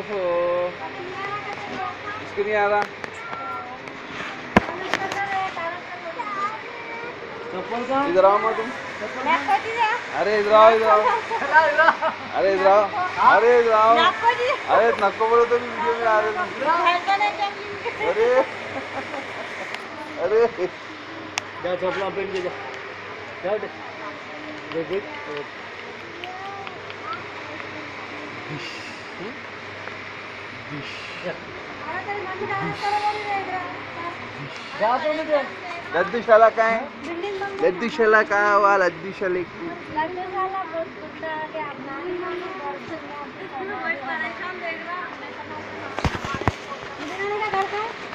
ओहो इसको नहीं आ रहा। इधर आओ तुम। अरे इधर आओ इधर आओ। अरे इधर आओ अरे इधर आओ। अरे नको बोलो तो वीडियो में आ रहे तुम। अरे अरे जा चपला पहन के जा जा देख लड्डूशाला काय लड्डूशाला काय हवा लड्डूशाले परेशान देख रहा